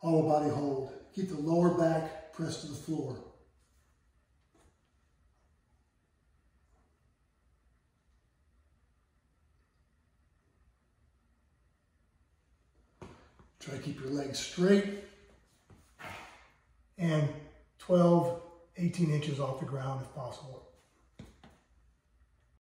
hollow body hold. Keep the lower back pressed to the floor. Try to keep your legs straight and 12, 18 inches off the ground if possible.